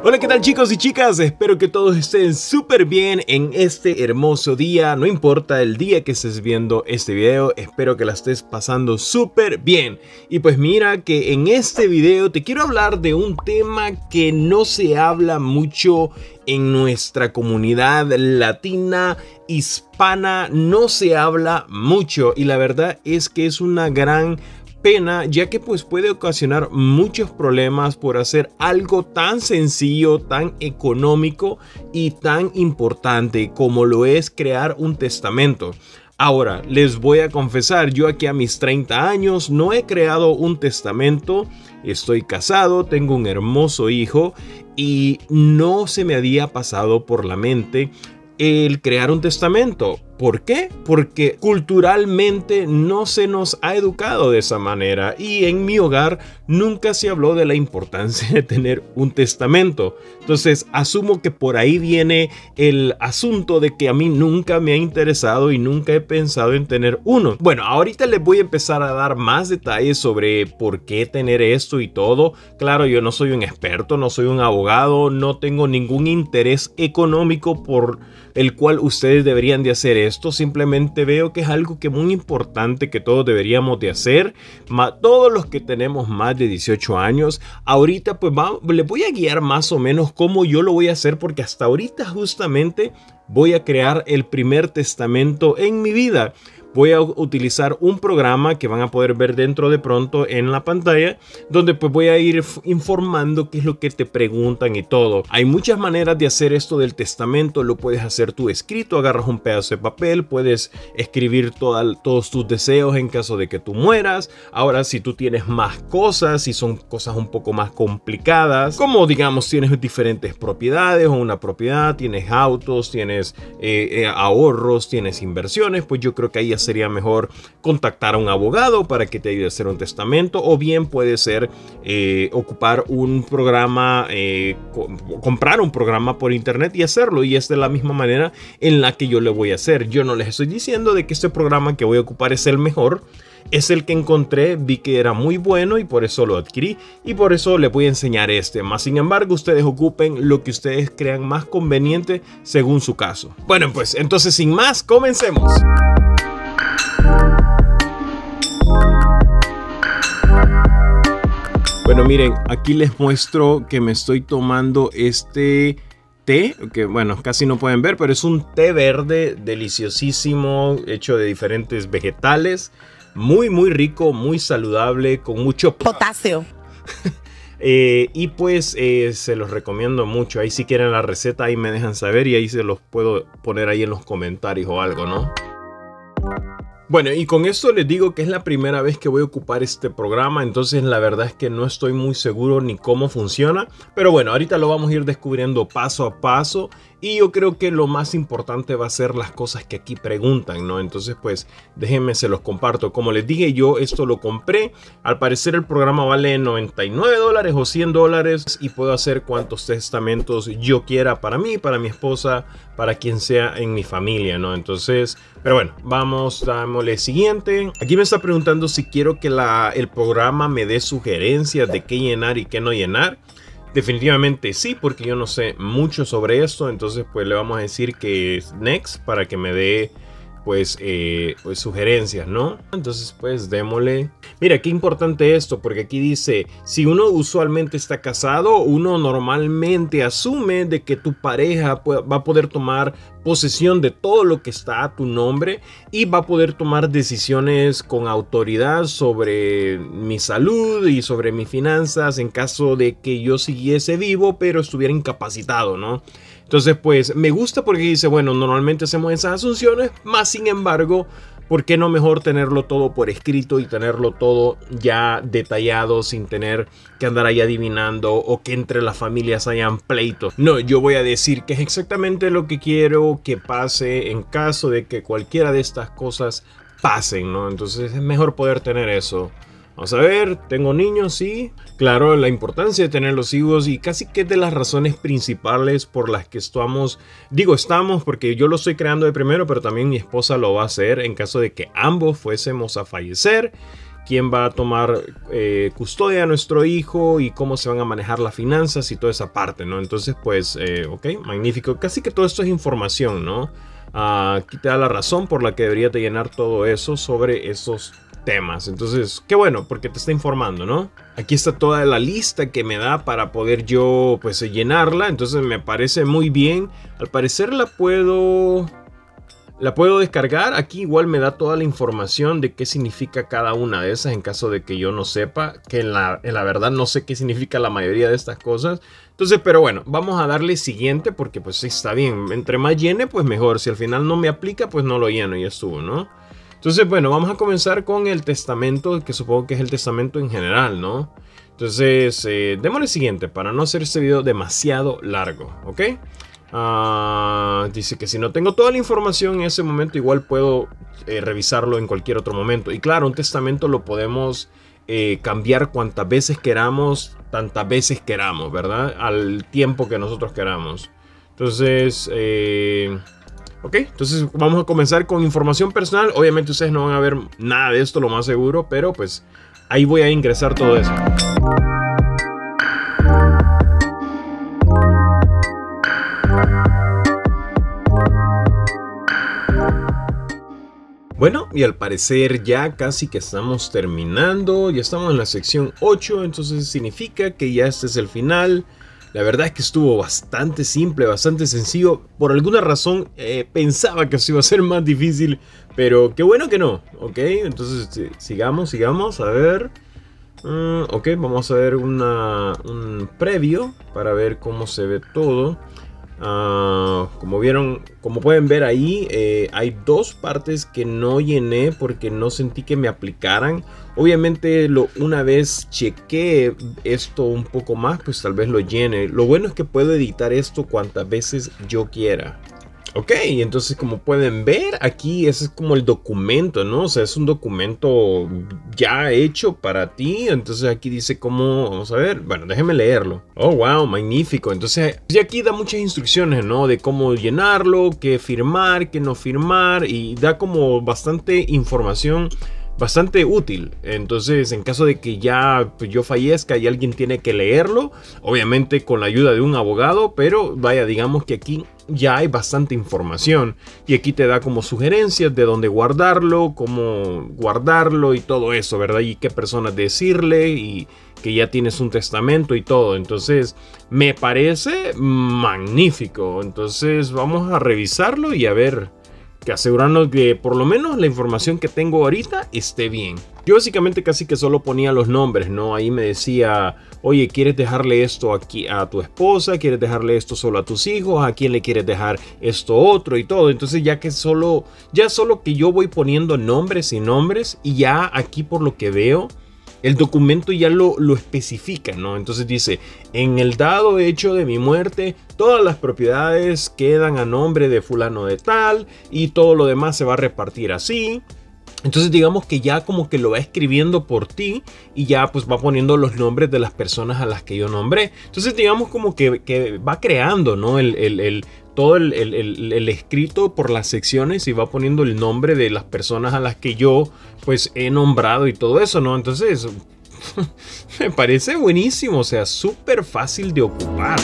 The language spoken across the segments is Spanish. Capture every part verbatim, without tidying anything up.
Hola, ¿qué tal chicos y chicas? Espero que todos estén súper bien en este hermoso día. No importa el día que estés viendo este video, espero que la estés pasando súper bien. Y pues mira que en este video te quiero hablar de un tema que no se habla mucho en nuestra comunidad latina, hispana, no se habla mucho. Y la verdad es que es una gran pena, ya que pues puede ocasionar muchos problemas por hacer algo tan sencillo, tan económico y tan importante como lo es crear un testamento. Ahora, les voy a confesar, yo aquí a mis treinta años no he creado un testamento, estoy casado, tengo un hermoso hijo y no se me había pasado por la mente el crear un testamento. ¿Por qué? Porque culturalmente no se nos ha educado de esa manera y en mi hogar nunca se habló de la importancia de tener un testamento. Entonces asumo que por ahí viene el asunto de que a mí nunca me ha interesado y nunca he pensado en tener uno. Bueno, ahorita les voy a empezar a dar más detalles sobre por qué tener esto y todo. Claro, yo no soy un experto, no soy un abogado, no tengo ningún interés económico por el cual ustedes deberían de hacer esto. Simplemente veo que es algo que es muy importante que todos deberíamos de hacer, todos los que tenemos más de dieciocho años. Ahorita pues va, les voy a guiar más o menos cómo yo lo voy a hacer, porque hasta ahorita justamente voy a crear el primer testamento en mi vida. Voy a utilizar un programa que van a poder ver dentro de pronto en la pantalla, donde pues voy a ir informando qué es lo que te preguntan y todo. Hay muchas maneras de hacer esto del testamento. Lo puedes hacer tú escrito, agarras un pedazo de papel, puedes escribir toda, todos tus deseos en caso de que tú mueras. Ahora, si tú tienes más cosas, si son cosas un poco más complicadas, como digamos tienes diferentes propiedades o una propiedad, tienes autos, tienes eh, eh, ahorros, tienes inversiones, pues yo creo que ahí sería mejor contactar a un abogado para que te ayude a hacer un testamento, o bien puede ser eh, ocupar un programa, eh, co comprar un programa por internet y hacerlo, y es de la misma manera en la que yo le voy a hacer. Yo no les estoy diciendo de que este programa que voy a ocupar es el mejor, es el que encontré, vi que era muy bueno y por eso lo adquirí, y por eso les voy a enseñar este. Más sin embargo, ustedes ocupen lo que ustedes crean más conveniente según su caso. Bueno, pues entonces sin más, comencemos. Bueno, miren, aquí les muestro que me estoy tomando este té, que bueno, casi no pueden ver, pero es un té verde deliciosísimo, hecho de diferentes vegetales, muy muy rico, muy saludable, con mucho potasio. eh, y pues eh, se los recomiendo mucho. Ahí si quieren la receta, ahí me dejan saber y ahí se los puedo poner ahí en los comentarios o algo, ¿no? Bueno, y con esto les digo que es la primera vez que voy a ocupar este programa, entonces la verdad es que no estoy muy seguro ni cómo funciona, pero bueno, ahorita lo vamos a ir descubriendo paso a paso, y yo creo que lo más importante va a ser las cosas que aquí preguntan, ¿no? Entonces pues déjenme, se los comparto. Como les dije, yo esto lo compré, al parecer el programa vale noventa y nueve dólares o cien dólares y puedo hacer cuantos testamentos yo quiera para mí, para mi esposa, para quien sea en mi familia, ¿no? Entonces, pero bueno, vamos, dámosle siguiente. Aquí me está preguntando si quiero que la, el programa me dé sugerencias de qué llenar y qué no llenar. Definitivamente sí, porque yo no sé mucho sobre esto, entonces pues le vamos a decir que es next para que me dé pues, eh, pues sugerencias, ¿no? Entonces pues démosle. Mira, qué importante esto, porque aquí dice, si uno usualmente está casado, uno normalmente asume de que tu pareja va a poder tomar posesión de todo lo que está a tu nombre y va a poder tomar decisiones con autoridad sobre mi salud y sobre mis finanzas en caso de que yo siguiese vivo pero estuviera incapacitado, ¿no? Entonces pues me gusta porque dice, bueno, normalmente hacemos esas asunciones, más sin embargo, ¿por qué no mejor tenerlo todo por escrito y tenerlo todo ya detallado sin tener que andar ahí adivinando o que entre las familias hayan pleitos? No, yo voy a decir que es exactamente lo que quiero que pase en caso de que cualquiera de estas cosas pasen, ¿no? Entonces es mejor poder tener eso. Vamos a ver, tengo niños, sí. Claro, la importancia de tener los hijos y casi que es de las razones principales por las que estamos, digo estamos porque yo lo estoy creando de primero, pero también mi esposa lo va a hacer en caso de que ambos fuésemos a fallecer. quién va a tomar eh, custodia a nuestro hijo y cómo se van a manejar las finanzas y toda esa parte, ¿no? Entonces, pues, eh, ok, magnífico. Casi que todo esto es información, ¿no? Uh, aquí te da la razón por la que deberías de llenar todo eso sobre esos temas. Entonces, qué bueno, porque te está informando, ¿no? Aquí está toda la lista que me da para poder yo, pues, llenarla. Entonces, me parece muy bien. Al parecer la puedo... La puedo descargar. Aquí igual me da toda la información de qué significa cada una de esas en caso de que yo no sepa, que en la, en la verdad no sé qué significa la mayoría de estas cosas. Entonces, pero bueno, vamos a darle siguiente porque pues está bien. Entre más llene, pues mejor. Si al final no me aplica, pues no lo lleno y ya estuvo, ¿no? Entonces, bueno, vamos a comenzar con el testamento, que supongo que es el testamento en general, ¿no? Entonces, eh, démosle siguiente para no hacer este video demasiado largo, ¿ok? Uh, dice que si no tengo toda la información en ese momento, igual puedo eh, revisarlo en cualquier otro momento. Y claro, un testamento lo podemos eh, cambiar cuantas veces queramos, tantas veces queramos, ¿verdad? Al tiempo que nosotros queramos. Entonces, eh, ok, entonces vamos a comenzar con información personal. Obviamente ustedes no van a ver nada de esto, lo más seguro, pero pues ahí voy a ingresar todo eso. Bueno, y al parecer ya casi que estamos terminando, ya estamos en la sección ocho, entonces significa que ya este es el final. La verdad es que estuvo bastante simple, bastante sencillo. Por alguna razón eh, pensaba que eso iba a ser más difícil, pero qué bueno que no, ¿ok? Entonces sigamos, sigamos, a ver. Uh, ok, vamos a ver una, un previo para ver cómo se ve todo. Uh, como vieron, como pueden ver ahí, eh, hay dos partes que no llené porque no sentí que me aplicaran. Obviamente lo, una vez chequé esto un poco más, pues tal vez lo llene. Lo bueno es que puedo editar esto cuantas veces yo quiera. Ok, entonces como pueden ver aquí ese es como el documento, ¿no? O sea, es un documento ya hecho para ti. Entonces aquí dice cómo, vamos a ver, bueno, déjenme leerlo. Oh, wow, magnífico. Entonces y aquí da muchas instrucciones, ¿no? De cómo llenarlo, qué firmar, qué no firmar. Y da como bastante información bastante útil. Entonces, en caso de que ya pues, yo fallezca y alguien tiene que leerlo, obviamente con la ayuda de un abogado, pero vaya, digamos que aquí ya hay bastante información y aquí te da como sugerencias de dónde guardarlo, cómo guardarlo y todo eso, ¿verdad? Y qué personas decirle y que ya tienes un testamento y todo. Entonces, me parece magnífico. Entonces, vamos a revisarlo y a ver, que asegurarnos que por lo menos la información que tengo ahorita esté bien. Yo básicamente casi que solo ponía los nombres, ¿no? Ahí me decía, oye, ¿quieres dejarle esto aquí a tu esposa? ¿Quieres dejarle esto solo a tus hijos? ¿A quién le quieres dejar esto otro? Y todo. Entonces ya que solo, ya solo que yo voy poniendo nombres y nombres y ya aquí por lo que veo, el documento ya lo, lo especifica, ¿no? Entonces dice, en el dado hecho de mi muerte, todas las propiedades quedan a nombre de fulano de tal y todo lo demás se va a repartir así. Entonces digamos que ya como que lo va escribiendo por ti y ya pues va poniendo los nombres de las personas a las que yo nombré. Entonces digamos como que, que va creando, ¿no? El, el, el, todo el, el, el, el escrito por las secciones y va poniendo el nombre de las personas a las que yo pues he nombrado y todo eso, ¿no? Entonces me parece buenísimo, o sea, súper fácil de ocupar.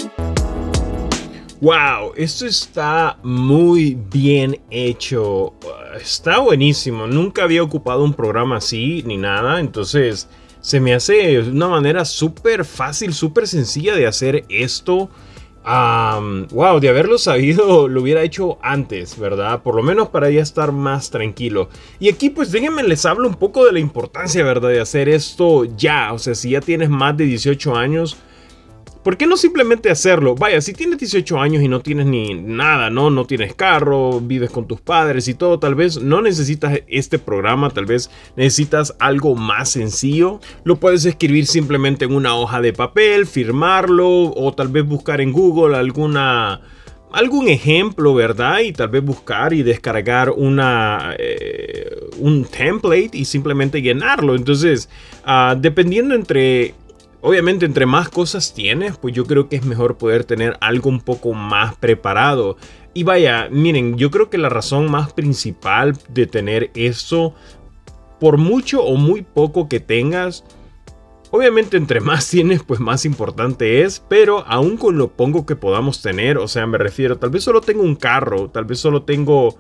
Wow, esto está muy bien hecho, está buenísimo. Nunca había ocupado un programa así ni nada, entonces se me hace de una manera súper fácil, súper sencilla de hacer esto. Um, wow, de haberlo sabido lo hubiera hecho antes, ¿verdad? Por lo menos para ya estar más tranquilo. Y aquí pues déjenme les hablo un poco de la importancia, ¿verdad? De hacer esto ya, o sea, si ya tienes más de dieciocho años, ¿por qué no simplemente hacerlo? Vaya, si tienes dieciocho años y no tienes ni nada, ¿no? No tienes carro, vives con tus padres y todo, tal vez no necesitas este programa, tal vez necesitas algo más sencillo. Lo puedes escribir simplemente en una hoja de papel, firmarlo o tal vez buscar en Google alguna... algún ejemplo, ¿verdad? Y tal vez buscar y descargar una, eh, un template y simplemente llenarlo. Entonces, uh, dependiendo entre... Obviamente, entre más cosas tienes, pues yo creo que es mejor poder tener algo un poco más preparado. Y vaya, miren, yo creo que la razón más principal de tener eso por mucho o muy poco que tengas, obviamente entre más tienes, pues más importante es, pero aún con lo poco que podamos tener, o sea, me refiero, tal vez solo tengo un carro, tal vez solo tengo,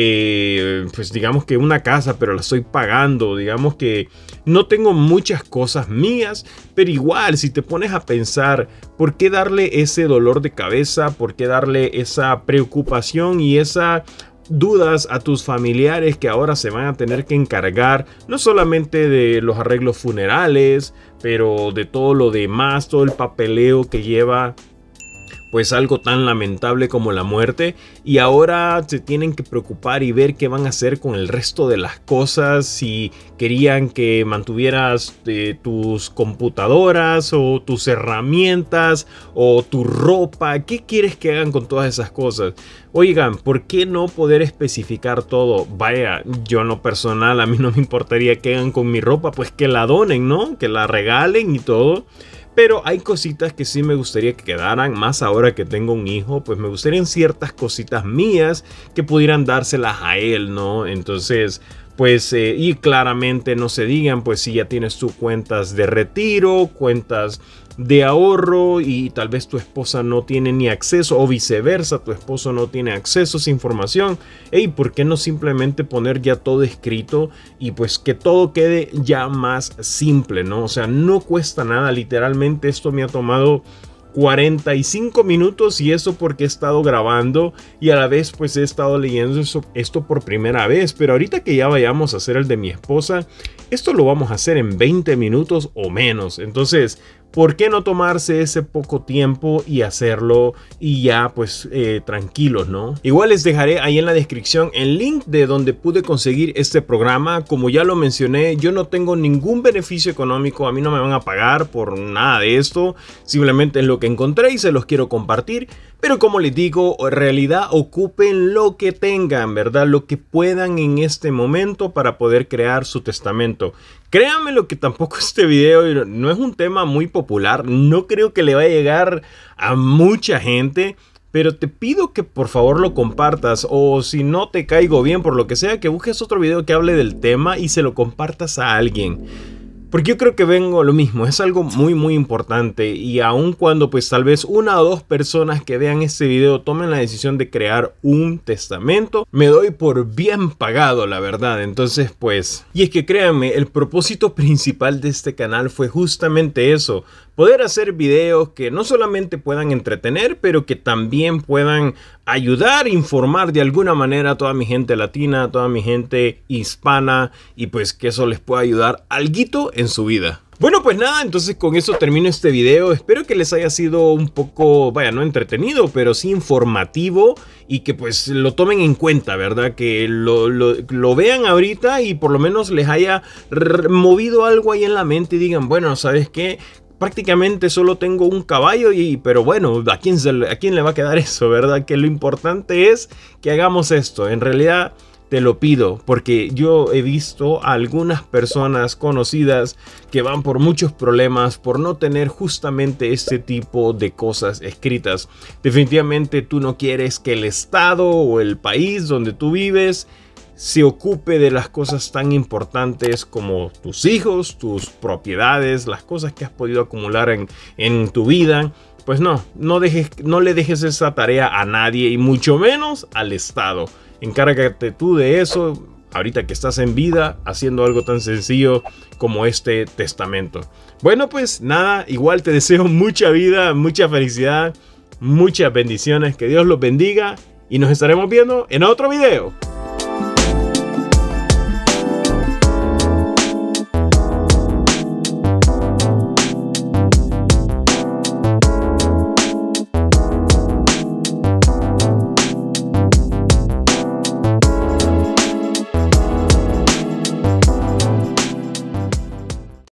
eh, pues digamos que una casa, pero la estoy pagando, digamos que no tengo muchas cosas mías, pero igual, si te pones a pensar, ¿por qué darle ese dolor de cabeza? ¿Por qué darle esa preocupación y esa dudas a tus familiares que ahora se van a tener que encargar no solamente de los arreglos funerales, pero de todo lo demás, todo el papeleo que lleva pues algo tan lamentable como la muerte, y ahora se tienen que preocupar y ver qué van a hacer con el resto de las cosas? Si querían que mantuvieras eh, tus computadoras o tus herramientas o tu ropa, ¿qué quieres que hagan con todas esas cosas? Oigan, ¿por qué no poder especificar todo? Vaya, yo en lo personal, a mí no me importaría que hagan con mi ropa, pues que la donen, ¿no? Que la regalen y todo. Pero hay cositas que sí me gustaría que quedaran, más ahora que tengo un hijo, pues me gustarían ciertas cositas mías que pudieran dárselas a él, ¿no? Entonces, pues, eh, y claramente no se digan, pues si ya tienes tus cuentas de retiro, cuentas de ahorro y tal vez tu esposa no tiene ni acceso, o viceversa, tu esposo no tiene acceso a esa información. Hey, ¿por qué no simplemente poner ya todo escrito y pues que todo quede ya más simple, ¿no? O sea, no cuesta nada, literalmente esto me ha tomado cuarenta y cinco minutos, y eso porque he estado grabando y a la vez pues he estado leyendo eso, esto por primera vez. Pero ahorita que ya vayamos a hacer el de mi esposa, esto lo vamos a hacer en veinte minutos o menos. Entonces, ¿por qué no tomarse ese poco tiempo y hacerlo y ya pues eh, tranquilos, ¿no? Igual les dejaré ahí en la descripción el link de donde pude conseguir este programa. Como ya lo mencioné, yo no tengo ningún beneficio económico, a mí no me van a pagar por nada de esto, simplemente es lo que encontré y se los quiero compartir. Pero como les digo, en realidad ocupen lo que tengan, ¿verdad? Lo que puedan en este momento para poder crear su testamento. Créanme lo que tampoco este video no es un tema muy popular. No creo que le va a llegar a mucha gente. Pero te pido que por favor lo compartas, o si no te caigo bien por lo que sea, que busques otro video que hable del tema y se lo compartas a alguien. Porque yo creo que vengo lo mismo, es algo muy muy importante, y aun cuando pues tal vez una o dos personas que vean este video tomen la decisión de crear un testamento, me doy por bien pagado, la verdad. Entonces pues, y es que créanme, el propósito principal de este canal fue justamente eso, poder hacer videos que no solamente puedan entretener, pero que también puedan ayudar, informar de alguna manera a toda mi gente latina, a toda mi gente hispana, y pues que eso les pueda ayudar alguito en su vida. Bueno, pues nada, entonces con eso termino este video. Espero que les haya sido un poco, vaya, no entretenido, pero sí informativo, y que pues lo tomen en cuenta, ¿verdad? Que lo, lo, lo vean ahorita y por lo menos les haya movido algo ahí en la mente y digan, bueno, ¿sabes qué? Prácticamente solo tengo un caballo, y pero bueno, ¿a quién, se, ¿a quién le va a quedar eso, verdad? Que lo importante es que hagamos esto. En realidad te lo pido porque yo he visto a algunas personas conocidas que van por muchos problemas por no tener justamente este tipo de cosas escritas. Definitivamente tú no quieres que el estado o el país donde tú vives se ocupe de las cosas tan importantes como tus hijos, tus propiedades, las cosas que has podido acumular en, en tu vida. Pues no, no, dejes, no le dejes esa tarea a nadie, y mucho menos al Estado. Encárgate tú de eso ahorita que estás en vida, haciendo algo tan sencillo como este testamento. Bueno, pues nada, igual te deseo mucha vida, mucha felicidad, muchas bendiciones, que Dios los bendiga, y nos estaremos viendo en otro video.